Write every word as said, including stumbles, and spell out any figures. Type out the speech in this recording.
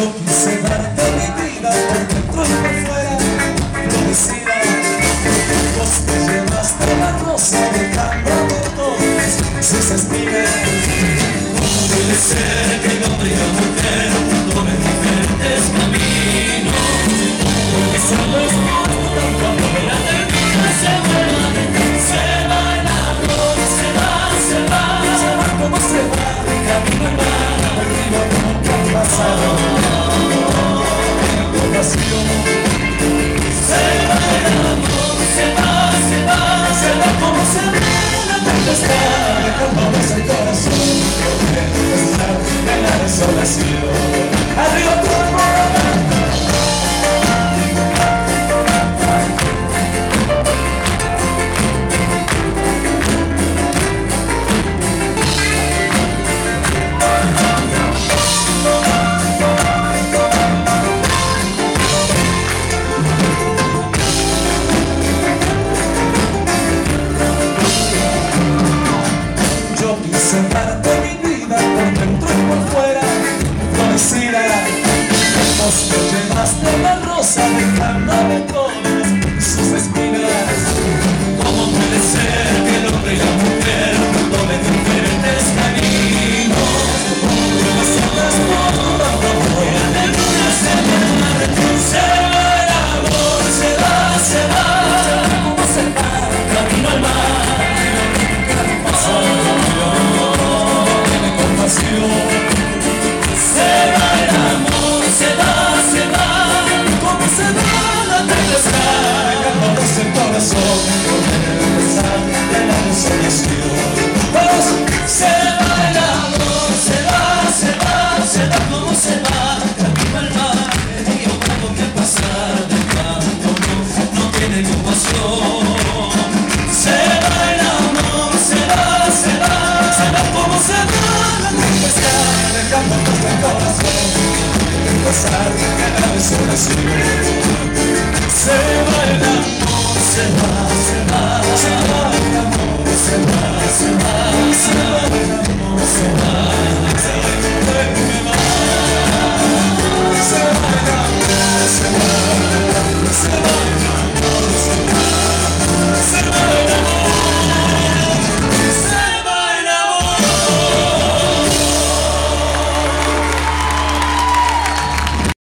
Yo quise darte mi vida por dentro y por fuera, florecida. Vos te llevaste la rosa dejándome todas sus espinas. ¿Cómo puede ser que el hombre y la mujer tomen diferentes caminos? Porque solo es mortal cuando la termina se va, se va el amor, se va, se va, se va como se va, de camino al mar, arriba como que ha pasado. Se va el amor, se va, se va, se va como se va la tempestad, dejándonos el corazón estar en la desolación. Arriba tu darte mi vida por dentro y por fuera, florecida. Vos te llevaste la rosa dejándome todas sus espinas. ¿Cómo puede ser que el hombre y la mujer tomen diferentes caminos? Tú me sientas por tanto que la luna se va, se va el amor, se va, se va, como se va, camino al mar. Se va el amor, se va, se va, como se va la tempestad, dejándonos el corazón con el pesar de la desolación. Se va el amor, se va, se va, se va como se va, camino al mar, el río bravo que pasar, dejándonos, no tiene compasión. Se va el amor, se va, se va, se va como se va, dejándonos el corazón, pasar en la desolación.